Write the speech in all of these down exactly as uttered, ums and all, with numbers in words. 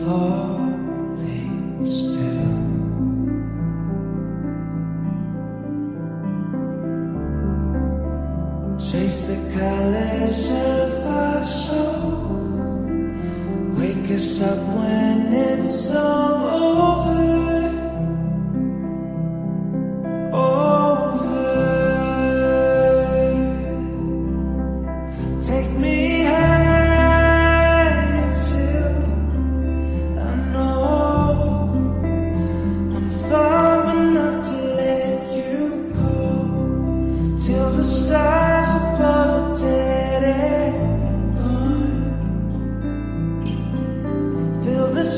falling still. Chase the colors of our soul. Wake us up when it's all over. Over. Take me high till I know I'm far enough to let you go. Till the stars above are dead and gone. Fill the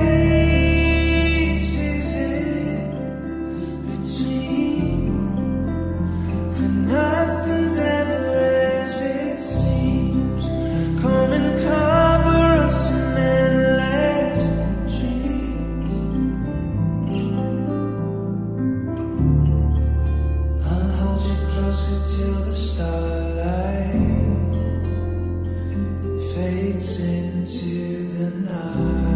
spaces in between, for nothing's ever as it seems. Come and cover us in endless dreams. I'll hold you closer till the starlight fades into the night.